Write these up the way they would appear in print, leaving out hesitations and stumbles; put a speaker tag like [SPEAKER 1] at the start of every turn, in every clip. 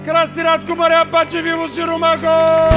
[SPEAKER 1] Краси Радко, Мария Пачев и Лоши Ромахо!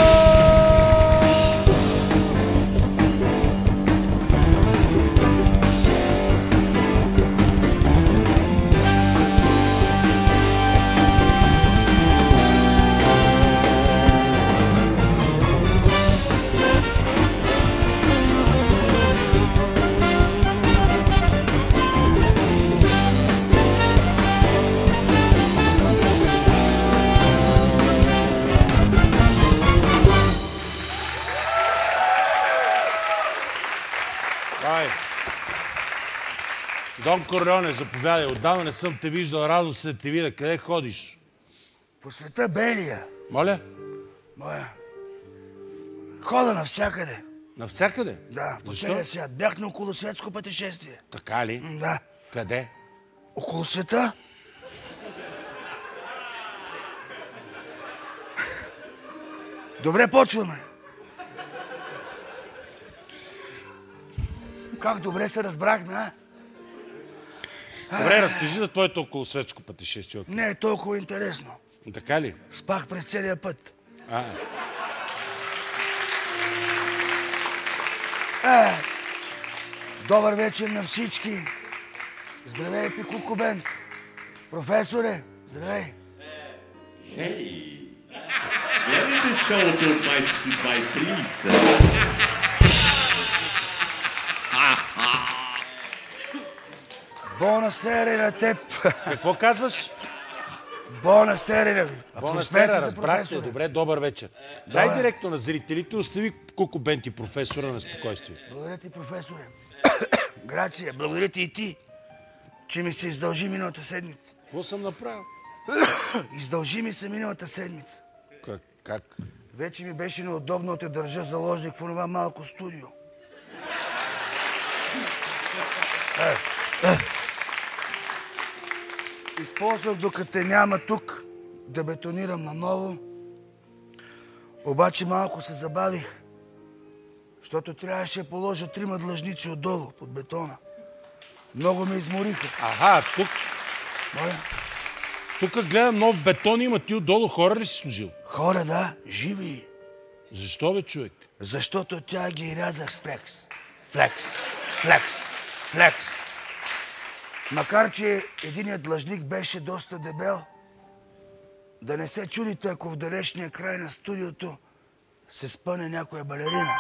[SPEAKER 1] Дон Корлеоне, заповядай. Отдавна не съм те виждал. Радост се да те видя. Къде ходиш?
[SPEAKER 2] По света белия.
[SPEAKER 1] Моля?
[SPEAKER 2] Моя. Хода навсякъде.
[SPEAKER 1] Навсякъде?
[SPEAKER 2] Да, по
[SPEAKER 1] Защо?
[SPEAKER 2] целия свят. Бях на околосветско пътешествие.
[SPEAKER 1] Така ли?
[SPEAKER 2] Да.
[SPEAKER 1] Къде?
[SPEAKER 2] Около света? Добре, почваме. Как добре се разбрахме, а?
[SPEAKER 1] Добре, разкажи за твоето околосветско пътешествие.
[SPEAKER 2] Не е толкова интересно.
[SPEAKER 1] Така ли?
[SPEAKER 2] Спах през целия път. Добър вечер на всички. Здравейте, Куку Бенд. Професоре, здравей.
[SPEAKER 3] Hey, get in the show to my please.
[SPEAKER 2] Бона сере на теб.
[SPEAKER 1] Какво казваш?
[SPEAKER 2] Бона сере.
[SPEAKER 1] Бона сера, разбрах те. Добре, добър вечер. Дай директно на зрителите, остави Куку Бенд и професора на спокойствие.
[SPEAKER 2] Благодаря ти, професоре. Грация, благодаря ти и ти, че ми се издължи миналата седмица.
[SPEAKER 1] Какво съм направил?
[SPEAKER 2] Издължи ми се миналата седмица.
[SPEAKER 1] Как?
[SPEAKER 2] Вече ми беше неудобно да те държа заложник в онова малко студио. Използвах докато те няма тук да бетонирам наново. Обаче малко се забавих, защото трябваше да положа 3 длъжници отдолу под бетона. Много ме измориха.
[SPEAKER 1] Тук.
[SPEAKER 2] Моля?
[SPEAKER 1] Тук гледам нов бетон, има ти отдолу хора ли си служил?
[SPEAKER 2] Хора, да, живи.
[SPEAKER 1] Защо бе, човек?
[SPEAKER 2] Защото тя ги рязах с флекс. Флекс, флекс, флекс. Макар, че единият длъжник беше доста дебел, да не се чудите, ако в далечния край на студиото се спъне някоя балерина.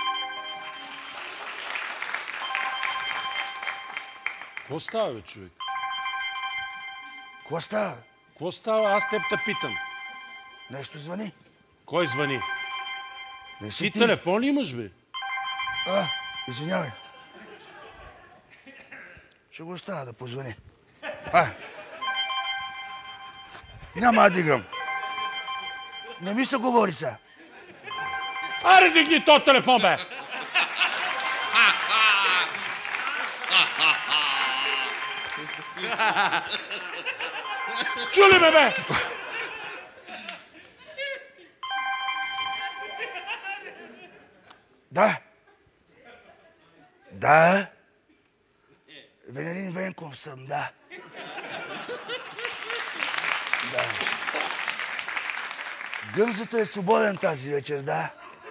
[SPEAKER 1] Какво става, бе, човек?
[SPEAKER 2] Какво става?
[SPEAKER 1] Какво става? Аз теб те питам.
[SPEAKER 2] Нещо звъни.
[SPEAKER 1] Кой звъни?
[SPEAKER 2] Не си
[SPEAKER 1] Ти телефон ли имаш, бе?
[SPEAKER 2] Извинявай. Ще го оставя да позвъни. Няма да дигам. Не ми се говори сега.
[SPEAKER 1] Аре, дигни този телефон, бе! Чули ме, бе!
[SPEAKER 2] Да. Да. Венелин Венков съм, да. Да. Гъмзата е свободен тази вечер, да.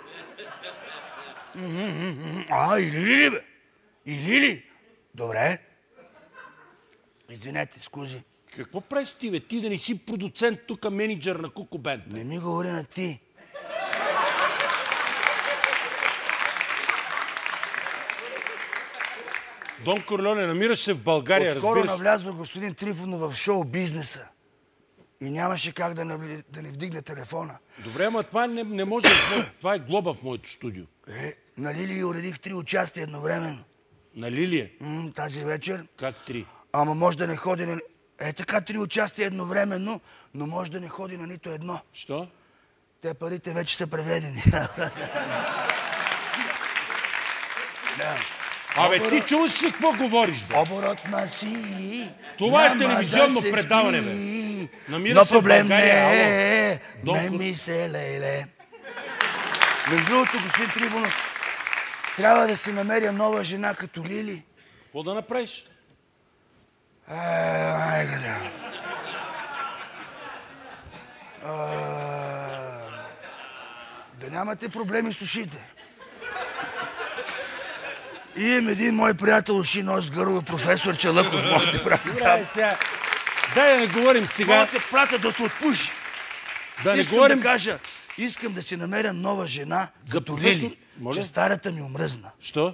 [SPEAKER 2] Или ли, бе? Или ли? Добре. Извинете, скузи.
[SPEAKER 1] Какво правиш ти, бе? Ти да не си продуцент тук, менеджер на Куку Бенд?
[SPEAKER 2] Не ми говори на ти.
[SPEAKER 1] Дон Корлеоне, намираш се в България,
[SPEAKER 2] Отскоро
[SPEAKER 1] разбираш?
[SPEAKER 2] навлязох господин Трифонов в шоу-бизнеса и нямаше как да не вдигне телефона.
[SPEAKER 1] Добре, ама това не може. Това е глоба в моето студио.
[SPEAKER 2] На Лилия уредих 3 участия едновременно.
[SPEAKER 1] На Лилия?
[SPEAKER 2] Тази вечер.
[SPEAKER 1] Как 3?
[SPEAKER 2] Ама може да не ходи на... така 3 участия едновременно, но може да не ходи на нито едно.
[SPEAKER 1] Що?
[SPEAKER 2] Те парите вече са преведени.
[SPEAKER 1] Абе, ти чуваш ли какво говориш, бе?
[SPEAKER 2] Оборот на си.
[SPEAKER 1] Това е телевизионно предаване, бе.
[SPEAKER 2] Но проблем не е. Не ми се леле. Между другото, господин Трифонов, трябва да се намеря нова жена като Лили.
[SPEAKER 1] Какво да направиш?
[SPEAKER 2] Да нямате проблеми с ушите. И имам един мой приятел уши нос гърло, професор Чалъков, може да прави там.
[SPEAKER 1] Дай да не говорим сега.
[SPEAKER 2] Мога да прата да те отпуши.
[SPEAKER 1] Да не
[SPEAKER 2] Искам
[SPEAKER 1] говорим.
[SPEAKER 2] да кажа, искам да си намеря нова жена, като Лили, че старата ми омръзна.
[SPEAKER 1] Що?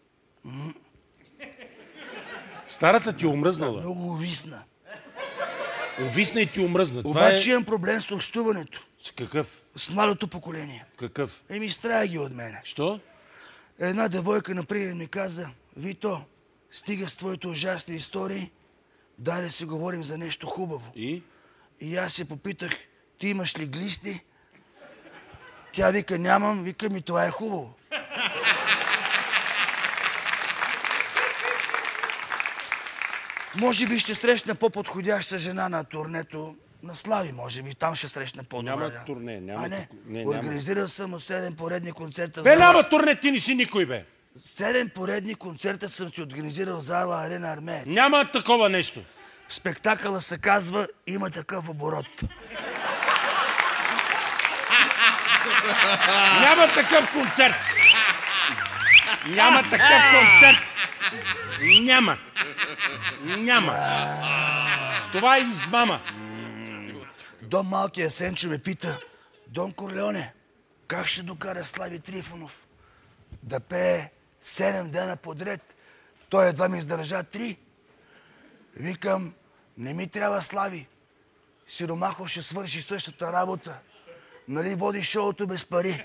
[SPEAKER 1] Старата ти омръзнала?
[SPEAKER 2] Много увисна.
[SPEAKER 1] Увисна и ти омръзна.
[SPEAKER 2] Обаче имам проблем с общуването.
[SPEAKER 1] С какъв?
[SPEAKER 2] С младото поколение.
[SPEAKER 1] Какъв?
[SPEAKER 2] Страя ги от мене.
[SPEAKER 1] Що?
[SPEAKER 2] Една девойка, например, ми каза: Вито, стига с твоите ужасни истории, дай да си говорим за нещо хубаво. И аз се попитах: ти имаш ли глисти? Тя вика: нямам. Вика: ми това е хубаво. Може би ще срещна по-подходяща жена на турнето на Слави, може би. Там ще срещна по-добра.
[SPEAKER 1] Няма турне, няма.
[SPEAKER 2] Не, организирал съм 7 поредни концерта.
[SPEAKER 1] Бе, няма турне, ти не си никой, бе.
[SPEAKER 2] 7 поредни концерта съм ти организирал в зала Арена Армеец.
[SPEAKER 1] Няма такова нещо.
[SPEAKER 2] Спектакъла се казва "Има такъв оборот".
[SPEAKER 1] Няма такъв концерт. Няма такъв концерт. Няма. Няма. Това е измама.
[SPEAKER 2] Дон малкия Сенчо ме пита: Дон Корлеоне, как ще докара Слави Трифонов да пее 7 дена подред? Той едва ми издържа 3. Викам: не ми трябва Слави. Сиромахов ще свърши същата работа. Нали води шоуто без пари?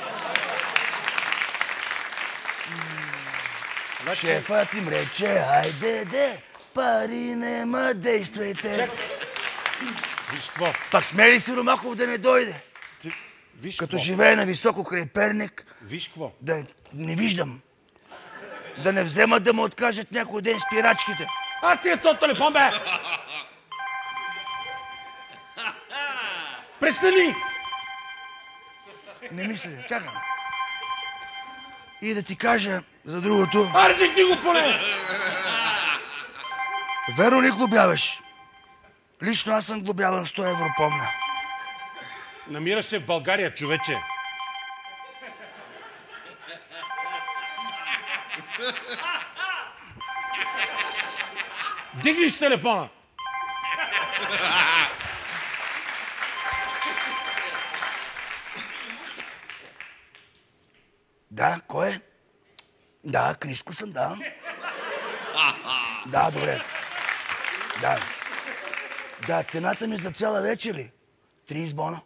[SPEAKER 2] Шефът им рече: айде де, пари нема, действайте.
[SPEAKER 1] Виж какво?
[SPEAKER 2] Пак сме ли Сиромахов да не дойде?
[SPEAKER 1] Виж
[SPEAKER 2] Като
[SPEAKER 1] какво?
[SPEAKER 2] живее на високо край Перник,
[SPEAKER 1] Виж какво?
[SPEAKER 2] да не виждам. Да не вземат да му откажат някой ден спирачките.
[SPEAKER 1] Ти е този телефон, бе! Престани!
[SPEAKER 2] Не мисля, чакам. И да ти кажа за другото.
[SPEAKER 1] Ардихни го поне!
[SPEAKER 2] Верно ли глобяваш? Лично аз съм глобяван 100 евро, помня.
[SPEAKER 1] Намираш се в България, човече. Дигни с телефона!
[SPEAKER 2] Да, кой е? Да, Криско съм, да. Да, добре. Да. Да, цената ми за цяла вечер ли? 30 бона.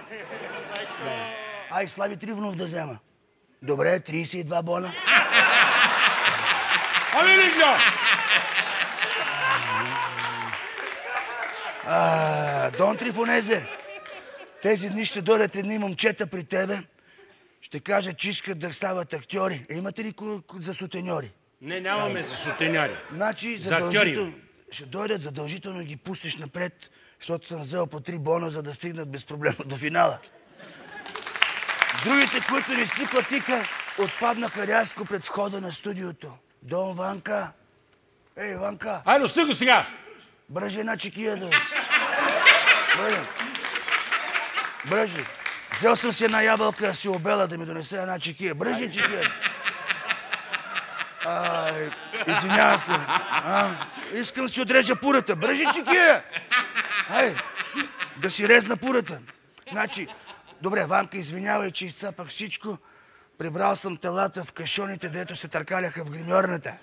[SPEAKER 2] Ай, Слави Трифонов да взема. Добре, 32 бона.
[SPEAKER 1] Ами ли гло?
[SPEAKER 2] Дон Трифонезе, тези дни ще дойдат едни момчета при тебе. Ще кажат, че искат да стават актьори. Имате ли за сутеньори?
[SPEAKER 1] Не, нямаме за сутеняри.
[SPEAKER 2] Значи, задължително ще дойдат, задължително ги пуснеш напред, защото съм взел по 3 бона, за да стигнат безпроблемно до финала. Другите, които не си платиха, отпаднаха рязко пред входа на студиото. Дон Ванка. Ей, Ванка.
[SPEAKER 1] Айде, сти го сега!
[SPEAKER 2] Бръжи една чекия да... Бръжи. Взел съм си една ябълка да си обела да ми донесе една чекия. Бръжи чекия. Извинявам се. Искам да си отрежа пурата. Бръжи чекия. Ай, да си резна пурата. Значи, добре, Ванка, извинявай, че изцапах всичко. Прибрал съм телата в кашоните, дето се търкаляха в гримьорната.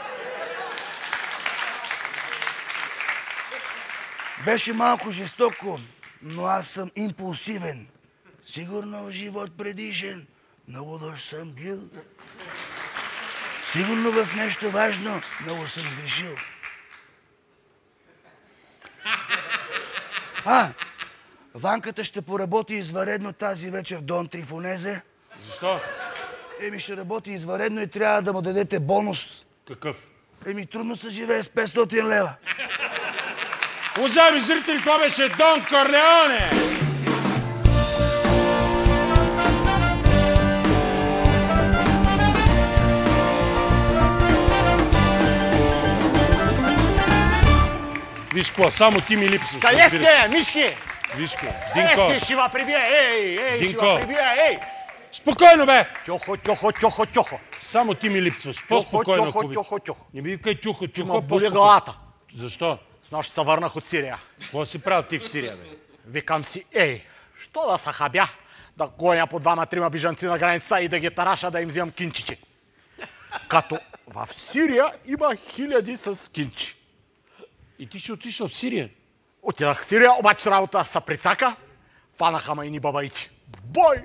[SPEAKER 2] Беше малко жестоко, но аз съм импулсивен. Сигурно живот предишен, много лош съм бил. Сигурно в нещо важно, много съм сгрешил. Ванката ще поработи извънредно тази вечер в Дон Трифонезе.
[SPEAKER 1] Защо?
[SPEAKER 2] Ще работи извънредно и трябва да му дадете бонус.
[SPEAKER 1] Какъв?
[SPEAKER 2] Трудно се живее с 500 лева.
[SPEAKER 1] Уважаеми зрители, това беше Дон Корлеоне! Виж какво, само ти ми липсваш.
[SPEAKER 4] Къде сте, Мишки?
[SPEAKER 1] Вижко, Динко.
[SPEAKER 4] Ще ва прибия, ей, ще ва прибия, ей!
[SPEAKER 1] Спокойно, бе!
[SPEAKER 4] Тихо.
[SPEAKER 1] Само ти ми липсваш. По-спокойно, ако обичаш.
[SPEAKER 4] Тихо.
[SPEAKER 1] Не ми викай чухо,
[SPEAKER 4] Ма боли
[SPEAKER 1] по-спокойно.
[SPEAKER 4] главата.
[SPEAKER 1] Защо?
[SPEAKER 4] Снощи се върнах от Сирия.
[SPEAKER 1] Какво си правил ти в Сирия, бе?
[SPEAKER 4] Викам си, що да се хабя? Да гоня по 2-3 бежанци на границата и да ги тараша да им вземам кинчичи. Като в Сирия има хиляди с кинчи.
[SPEAKER 1] И ти ще отишъл в Сирия?
[SPEAKER 4] Отидах в Сирия, обаче работа се прицака, фанаха ма и ни бабаите. Бой!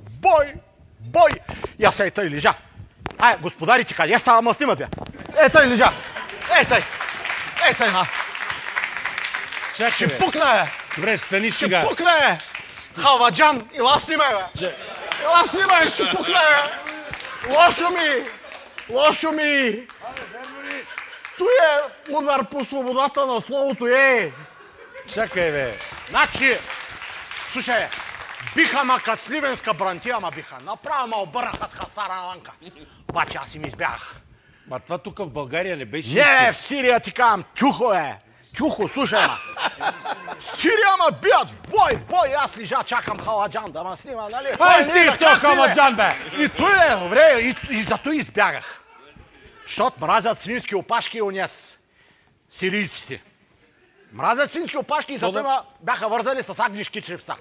[SPEAKER 4] И аз тъй лежа. Господарите, къде са ма снимат, бе? Тъй лежа. Тъй, на.
[SPEAKER 1] Чакай,
[SPEAKER 4] Ще
[SPEAKER 1] бе.
[SPEAKER 4] пукна, бе.
[SPEAKER 1] Добре, стани сега.
[SPEAKER 4] Ще пукна, бе. Халваджан, ела снимай, бе. Ела снимай, ще пукна, бе. Лошо ми. Той е удар по свободата на словото,
[SPEAKER 1] Чакай, бе.
[SPEAKER 4] Значи, слушай, биха ма като сливенска брантия ма биха. Направо ма обърнаха с хастара на ланка. Обаче аз им избягах.
[SPEAKER 1] Ма това тук в България не беше
[SPEAKER 4] Не, в Сирия ти казвам, чухо, слушай ма. Сирия ма бият, бой, аз лежа, чакам Халаджан да ма снима, нали?
[SPEAKER 1] Ти, Халаджан, бе!
[SPEAKER 4] И той е, добре, и зато избягах. Защото мразят свински опашки и унес сирийците. Мразят свински опашки и зато бяха вързани с агнишки чревца.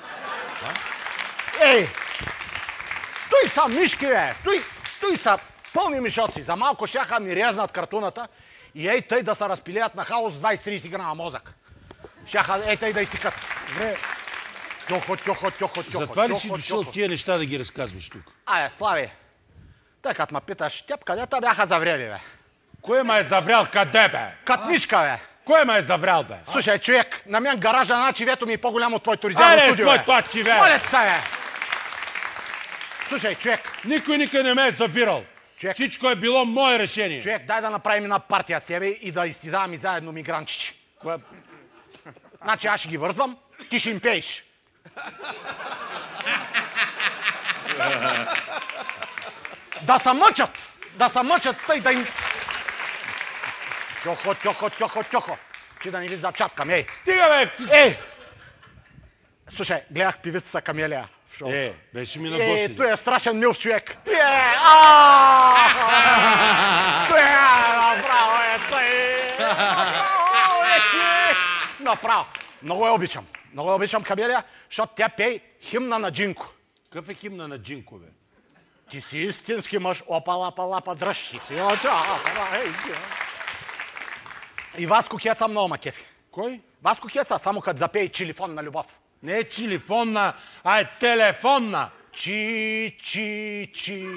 [SPEAKER 4] Той са мишки, бе! Той са пълни мишоци. За малко щяха ми резнат картуната и тъй да се разпилеят на хаос 20-30 грама мозък. Щяха тъй да изтикат.
[SPEAKER 1] Добре.
[SPEAKER 4] Тихо.
[SPEAKER 1] Затова ли си дошъл тия неща да ги разказваш тук?
[SPEAKER 4] Слави, тъй като ме питаш, теб къде те бяха заврели, бе?
[SPEAKER 1] Кой ме е заврял? Къде, бе?
[SPEAKER 4] Кът мишка, бе!
[SPEAKER 1] Кой ме е заврял, бе?
[SPEAKER 4] Слушай, човек, на мен гаража на чивето ми е по-голямо от твоето резервно студио, бе!
[SPEAKER 1] това чиве!
[SPEAKER 4] Моля се, бе! Слушай, човек,
[SPEAKER 1] Никой не ме е завирал. Всичко е било мое решение.
[SPEAKER 4] човек, дай да направим една партия с себе и да изтизаваме заедно мигрантчичи. Значи аз ще ги вързвам, ти ще им пееш. Да се мъчат, тъй да им... Тихо, че да не ви зачаткам,
[SPEAKER 1] Стига, бе!
[SPEAKER 4] Слушай, гледах певицата Камелия.
[SPEAKER 1] Беше ми на гости.
[SPEAKER 4] Той е страшен милф човек. Направо. Много я обичам Камелия, защото тя пее химна на Джинко.
[SPEAKER 1] Какъв е химна на Джинко, бе?
[SPEAKER 4] Ти си истински мъж, опа, дръж. И Васко Кеца много ма кефи.
[SPEAKER 1] Кой?
[SPEAKER 4] Васко Кеца, само като запее Чилифон на любов.
[SPEAKER 1] Не е чилифонна, а е телефонна.
[SPEAKER 4] Чи.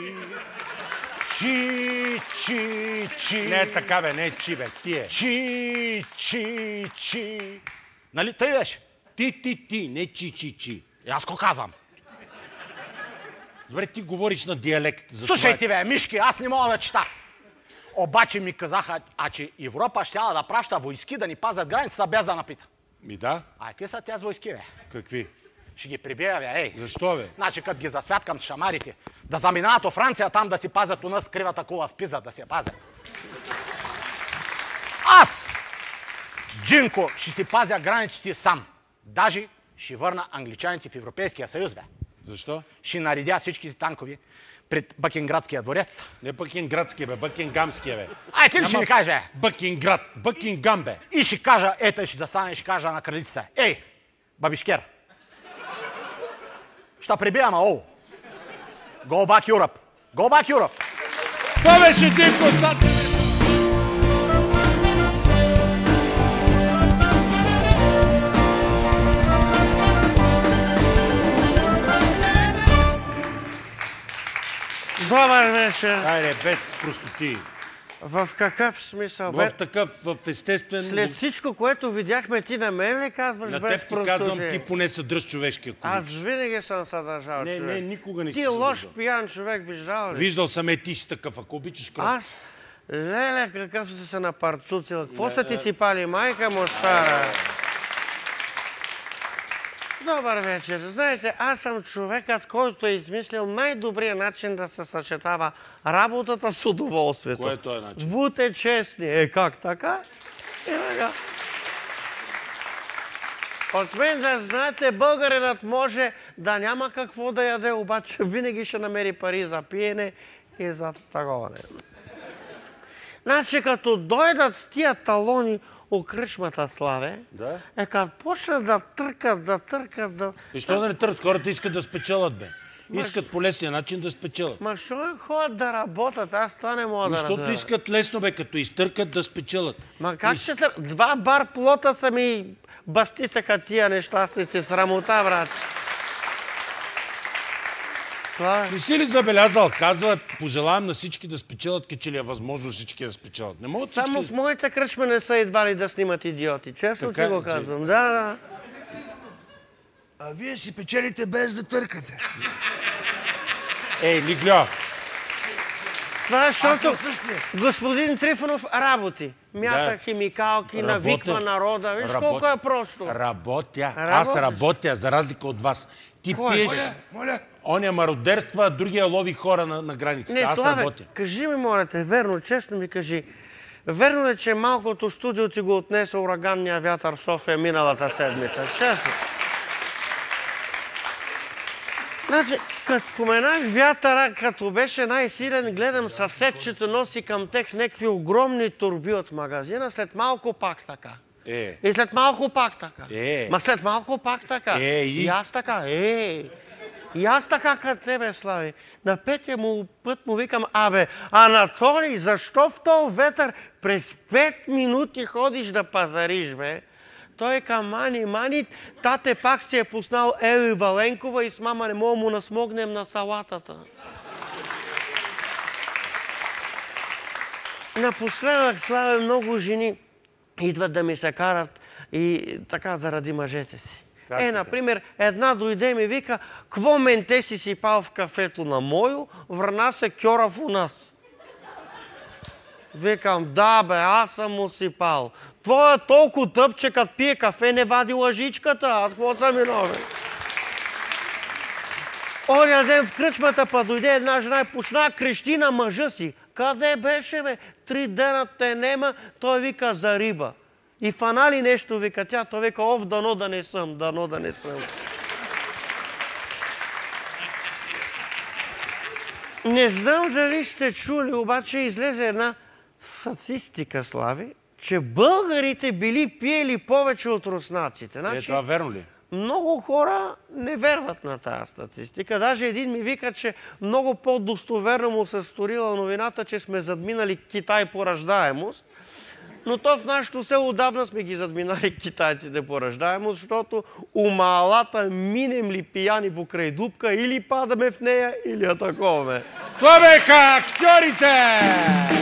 [SPEAKER 1] Не е така, бе, не е чи, бе, ти е.
[SPEAKER 4] Чи. Нали, тъй беше?
[SPEAKER 1] Ти, не чи.
[SPEAKER 4] И аз ко казвам?
[SPEAKER 1] Добре, ти говориш на диалект.
[SPEAKER 4] Слушай ти, бе, мишки, аз не мога да чета. Обаче ми казаха, че Европа щяла да праща войски да ни пазят границата без да напита.
[SPEAKER 1] Ми да.
[SPEAKER 4] Какви са тя с войски, бе?
[SPEAKER 1] Какви?
[SPEAKER 4] Ще ги прибия, бе,
[SPEAKER 1] Защо, бе?
[SPEAKER 4] Значи, като ги засвяткам с шамарите, да заминават от Франция, там да си пазят у нас кривата кула в Пиза, да си я пазят. Аз, Джинко, ще си пазя границите сам. Даже ще върна англичаните в Европейския съюз, бе.
[SPEAKER 1] Защо?
[SPEAKER 4] Ще наредя всичките танкови пред Бъкинградския дворец.
[SPEAKER 1] Не Бъкинградския, бе, Бъкингамския, бе.
[SPEAKER 4] Ти ли ще ми кажеш, бе?
[SPEAKER 1] Бъкингам, бе.
[SPEAKER 4] И ще кажа, ще застане и ще кажа на кралицата. Бабишкер. Ще прибивам, Go back Europe.
[SPEAKER 1] Това беше Динко Сатев.
[SPEAKER 5] Добър вечер.
[SPEAKER 1] Айде, без простоти.
[SPEAKER 5] В какъв смисъл,
[SPEAKER 1] В такъв, в естествен...
[SPEAKER 5] След всичко, което видяхме, ти на мен ли казваш
[SPEAKER 1] на
[SPEAKER 5] без
[SPEAKER 1] теб
[SPEAKER 5] простоти?
[SPEAKER 1] ти казвам, ти поне съдръж човешкия кулич.
[SPEAKER 5] Аз винаги съм съдържал човек.
[SPEAKER 1] Не, никога не си
[SPEAKER 5] Ти
[SPEAKER 1] съдържал.
[SPEAKER 5] лош пиян човек, виждал ли?
[SPEAKER 1] Виждал съм ти си такъв, ако обичаш кръв.
[SPEAKER 5] Аз? Леле, какъв си се напарцуцил. Какво са ти сипали, майка му стара? Добър вечер. Знаете, аз съм човекът, който е измислил най-добрия начин да се съчетава работата с удоволствието.
[SPEAKER 1] Кой е този начин?
[SPEAKER 5] Будьте честни. Как така? От мен да знаете, българинът може да няма какво да яде, обаче винаги ще намери пари за пиене и за търговане. Значи, като дойдат тия талони у кръчмата, Славе, като почнат да търкат,
[SPEAKER 1] И що да не търкат? Хората искат да спечелят, бе. Искат по лесния начин да спечелят.
[SPEAKER 5] Ма що ходят да работят? Аз това не мога да разбера.
[SPEAKER 1] Защото искат лесно, бе, като изтъркат да спечелят.
[SPEAKER 5] Ма как ще търкат? 2 бар плота са ми бастисаха тия нещастници. Срамота, брат.
[SPEAKER 1] Не си ли забелязал? Казват, пожелавам на всички да спечелят, че ли е възможно всички да спечелят. Не могат всички...
[SPEAKER 5] Само в моята кръчма не са едва ли да снимат идиоти. Честно ти го казвам. Да.
[SPEAKER 2] А вие си печелите без да търкате.
[SPEAKER 1] Ей, Мигльо!
[SPEAKER 5] Това е, защото господин Трифонов работи. Мята химикалки, навиква народа. Виж колко е просто.
[SPEAKER 1] Аз работя, за разлика от вас. Ти пиеш... Оня мародерства, а другия лови хора на границата. Аз работя.
[SPEAKER 5] Кажи ми, моля те, верно, честно ми кажи. Верно е, че малкото студио ти го отнесе ураганния вятър в София миналата седмица. Честно. Значи, като споменах вятъра, като беше най-силен, гледам съседчето носи към тех някакви огромни турби от магазина, след малко пак така. И след малко пак така. Ма след малко пак така. И аз така. И аз така като тебе, Слави. На петия му път му викам, Анатолий, защо в този ветър през 5 минути ходиш да пазариш, бе? Той към мани, тате пак си е пуснал Ели Валенкова и с мама не мога му насмогнем на салатата. Напоследък, Славе, много жени идват да ми се карат и така заради мъжете си. Например, една дойде и ми вика, кво менте си сипал в кафето на мою, върна се кьорав у нас. Викам, да бе, аз съм му сипал. Твоя толкова тъп, че като пие кафе не вади лъжичката. Аз какво съм виновен? Оня ден в кръчмата па дойде една жена и почна крещи на мъжа си. Къде беше, бе? 3 дена те нема. Той вика за риба. И фанали нещо вика тя. Той вика, дано да не съм. Не знам дали сте чули, обаче излезе една статистика, Слави, че българите били пиели повече от руснаците. Значи,
[SPEAKER 1] това верно ли?
[SPEAKER 5] Много хора не верват на тази статистика. Даже един ми вика, че много по-достоверно му се сторила новината, че сме задминали Китай по раждаемост. Но то в нашото село отдавна сме ги задминали китайците по раждаемост, защото у малата минем ли пияни покрай дупка, или падаме в нея, или атаковаме.
[SPEAKER 1] Това беха актьорите!